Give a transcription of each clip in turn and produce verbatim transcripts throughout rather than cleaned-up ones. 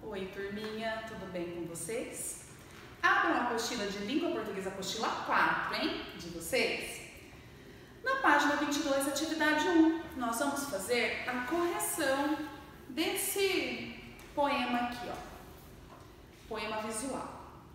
Oi, turminha, tudo bem com vocês? Abram a apostila de língua portuguesa, apostila quatro, hein, de vocês. Na página vinte e dois, atividade um, nós vamos fazer a correção desse poema aqui, ó, poema visual.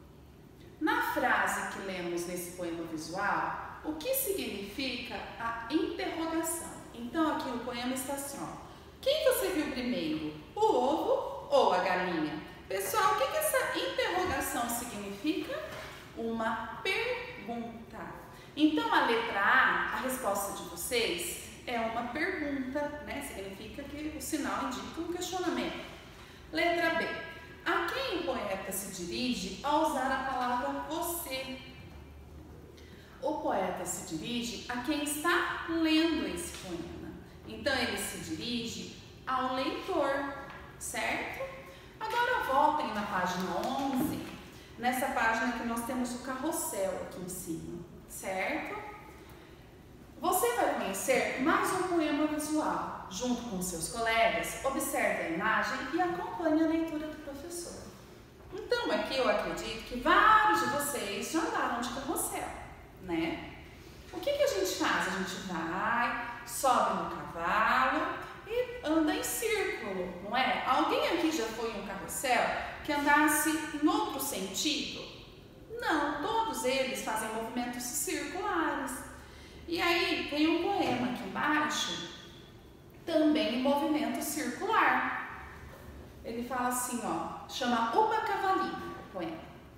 Na frase que lemos nesse poema visual, o que significa a interrogação? Então, aqui no poema está assim, ó, quem você viu primeiro, o ovo ou a galinha? Pessoal, o que, que essa interrogação significa? Uma pergunta. Então, a letra A, a resposta de vocês é uma pergunta, né? Significa que o sinal indica um questionamento. Letra B, a quem o poeta se dirige ao usar a palavra você? O poeta se dirige a quem está lendo esse poema. Então, ele se dirige ao leitor, certo? Agora voltem na página onze, nessa página que nós temos o carrossel aqui em cima, certo? Você vai conhecer mais um poema visual. Junto com seus colegas, observe a imagem e acompanhe a leitura do professor. Então, aqui eu acredito que vários de vocês já andaram de carrossel, né? O que que a gente faz? A gente vai, sobe no cavalo e anda em círculo, não é? Alguém aqui já foi em um carrossel que andasse em outro sentido? Não, todos eles fazem movimentos circulares. E aí tem um poema aqui embaixo, também em movimento circular. Ele fala assim, ó, chama Upa Cavalinho, o poema.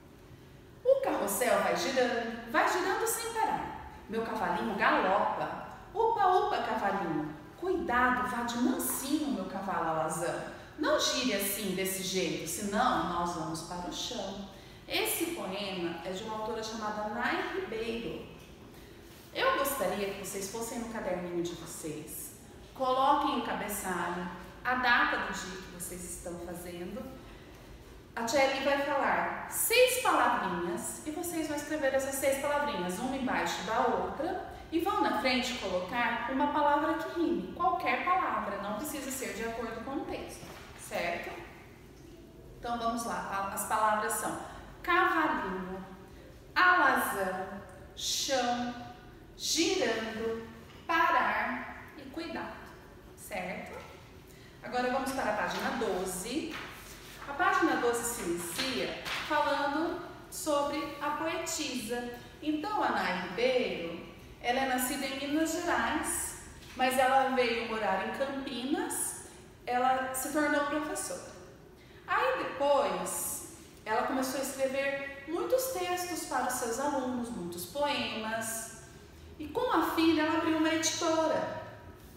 O carrossel vai girando, vai girando sem parar. Meu cavalinho galopa. Upa, upa, cavalinho. Cuidado, vá de mansinho, meu cavalo alazão. Não gire assim, desse jeito, senão nós vamos para o chão. Esse poema é de uma autora chamada Nay Ribeiro. Eu gostaria que vocês fossem no caderninho de vocês, coloquem o cabeçalho, a data do dia que vocês estão fazendo. A tia Eli vai falar seis palavrinhas e vocês vão escrever essas seis palavrinhas, uma embaixo da outra, e vão na frente colocar uma palavra que rime, qualquer palavra, não precisa ser de acordo com o texto, certo? Então vamos lá, as palavras são cavalinho, alazão, chão, girando, parar e cuidado, certo? Agora vamos para a página doze. A página doze se inicia falando sobre a poetisa. Então, a Nay Ribeiro, ela é nascida em Minas Gerais, mas ela veio morar em Campinas, ela se tornou professora. Aí depois, ela começou a escrever muitos textos para os seus alunos, muitos poemas, e com a filha ela abriu uma editora.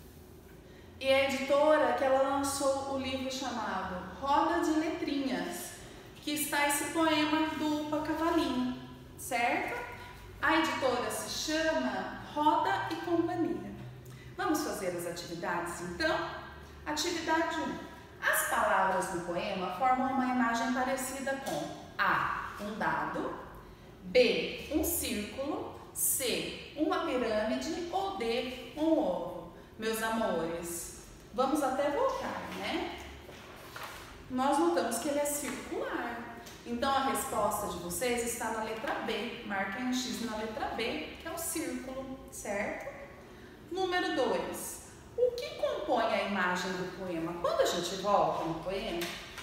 E a editora que ela lançou o livro chamado Roda de Letrinhas, que está esse poema do Upa Cavalinho, certo? A editora se chama Roda e Companhia. Vamos fazer as atividades então? Atividade um. As palavras do poema formam uma imagem parecida com A, um dado, B, um círculo, C, uma pirâmide ou D, um ovo. Meus amores, vamos até voltar, né? Nós notamos que ele é circular. Então, a resposta de vocês está na letra B. Marquem um X na letra B, que é o círculo, certo? Número dois. O que compõe a imagem do poema? Quando a gente volta no poema,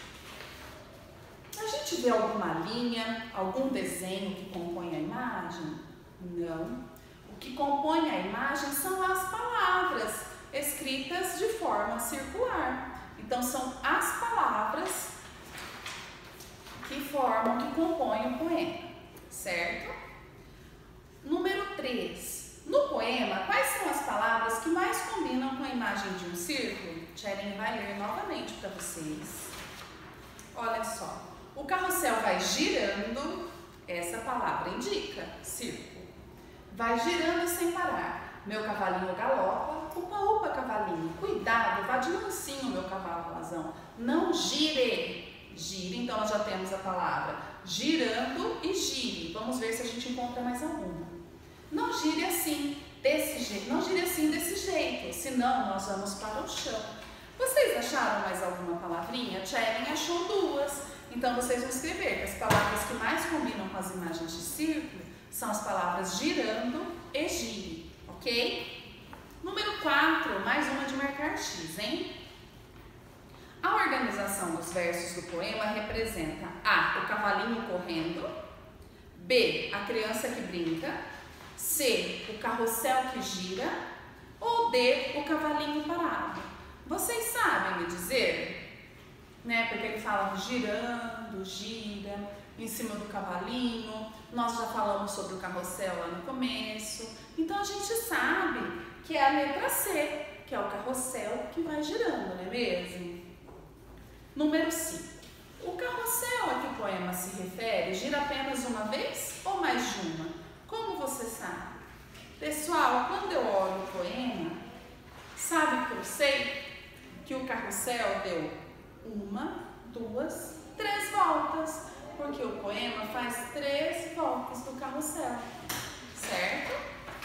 a gente vê alguma linha, algum desenho que compõe a imagem? Não. O que compõe a imagem são as palavras escritas de forma circular. Então, são as palavras que formam, que compõem o poema, certo? Número três. No poema, quais são as palavras que mais combinam com a imagem de um círculo? Tchelen vai ler novamente para vocês. Olha só. O carrossel vai girando, essa palavra indica círculo. Vai girando sem parar. Meu cavalinho galopa, upa, upa, cavalinho. Cuidado, vá de mansinho, meu cavalo alazão. Não gire. Gire, então nós já temos a palavra girando e gire. Vamos ver se a gente encontra mais alguma. Não gire assim, desse jeito. Não gire assim, desse jeito, senão nós vamos para o chão. Vocês acharam mais alguma palavrinha? A Tia Ellen achou duas. Então, vocês vão escrever que as palavras que mais combinam com as imagens de círculo são as palavras girando e gire, ok? Número quatro, mais uma de marcar X, hein? A organização dos versos do poema representa A, o cavalinho correndo, B, a criança que brinca, C, o carrossel que gira ou D, o cavalinho parado. Vocês sabem me dizer? Né? Porque ele fala girando, gira, em cima do cavalinho. Nós já falamos sobre o carrossel lá no começo. Então a gente sabe que é a letra C, que é o carrossel que vai girando, não é mesmo? Número cinco. O carrossel a que o poema se refere gira apenas uma vez ou mais de uma? Como você sabe? Pessoal, quando eu olho o poema, sabe que eu sei que o carrossel deu uma, duas, três voltas, porque o poema faz três voltas do carrossel, certo?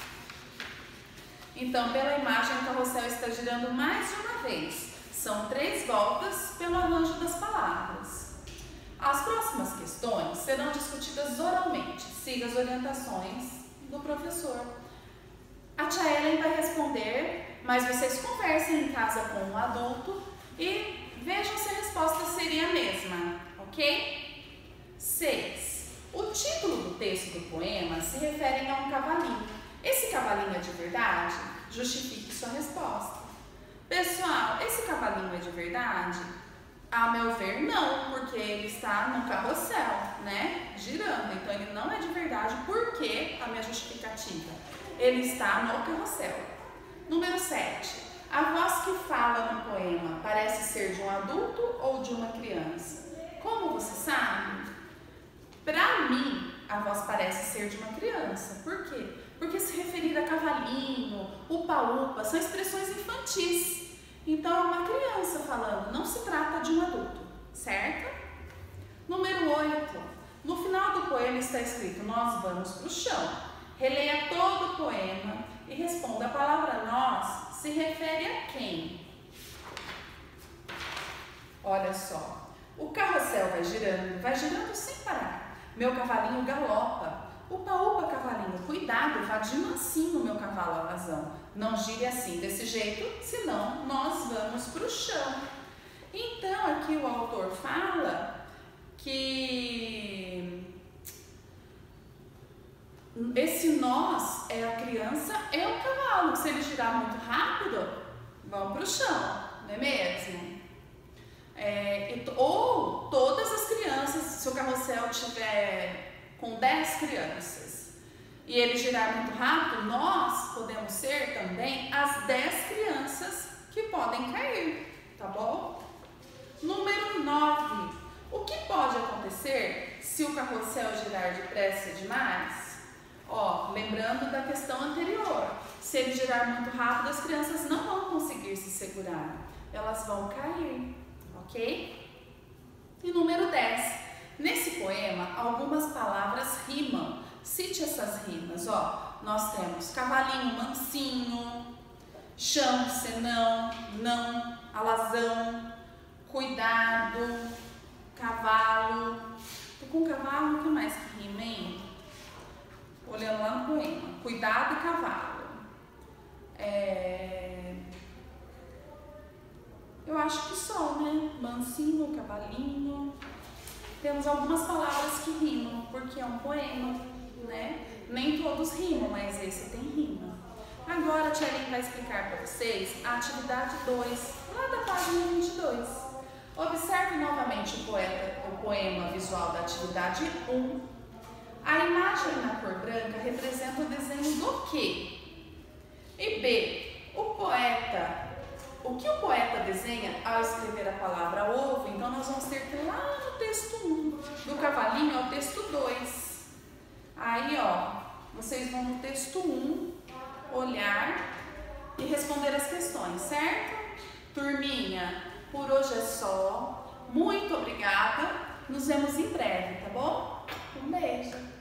Então, pela imagem, o carrossel está girando mais de uma vez. São três voltas pelo arranjo das palavras. As próximas questões serão discutidas oralmente. Siga as orientações do professor. A Tia Ellen vai responder, mas vocês conversem em casa com um adulto e vejam se a resposta seria a mesma, ok? seis. O título do texto do poema se refere a um cavalinho. Esse cavalinho é de verdade? Justifique sua resposta. Pessoal, esse cavalinho é de verdade? A meu ver, não, porque ele está no carrossel, né? Girando. Então, ele não é de verdade. Por que a minha justificativa? Ele está no carrossel. Número sete. A voz que fala no poema parece ser de um adulto ou de uma criança? Como você sabe? Para mim, a voz parece ser de uma criança. Por quê? Porque se referir a cavalinho, upa-upa, são expressões infantis. Então, é uma criança falando, não se trata de um adulto, certo? Número oito. No final do poema está escrito, nós vamos para o chão. Releia todo o poema e responda, a palavra nós se refere a quem? Olha só, o carrossel vai girando, vai girando sem parar. Meu cavalinho galopa. Upa, upa, cavalinho, cuidado, vá de mansinho, meu cavalo alazão. Não gire assim, desse jeito, senão nós vamos para o chão. Então, aqui o autor fala que esse nós é a criança, é o cavalo. Se ele girar muito rápido, vão para o chão, não é mesmo? É, ou todas as crianças, se o carrossel tiver com dez crianças e ele girar muito rápido, nós podemos ser também as dez crianças que podem cair, tá bom? Número nove. O que pode acontecer se o carrossel girar depressa demais? Ó, lembrando da questão anterior, se ele girar muito rápido, as crianças não vão conseguir se segurar, elas vão cair, ok? E número dez. Nesse poema, algumas palavras rimam. Cite essas rimas, ó. Nós temos cavalinho, mansinho, chão, senão, não, alazão, cuidado, cavalo. Tô com cavalo, o que mais que rima, hein? Olhando lá no poema. Cuidado e cavalo. É... Eu acho que só, né? Mansinho, cavalinho. Temos algumas palavras que rimam, porque é um poema, né? Nem todos rimam, mas esse tem rima. Agora a Tia Ellen vai explicar para vocês a atividade dois, lá da página vinte e dois. Observe novamente o, poeta, o poema visual da atividade um. A imagem na cor branca representa o desenho do quê? E B, o poeta... O que o poeta desenha ao escrever a palavra ovo, então nós vamos ter que ir lá no texto um, do cavalinho ao texto dois. Aí, ó, vocês vão no texto um, olhar e responder as questões, certo? Turminha, por hoje é só. Muito obrigada. Nos vemos em breve, tá bom? Um beijo.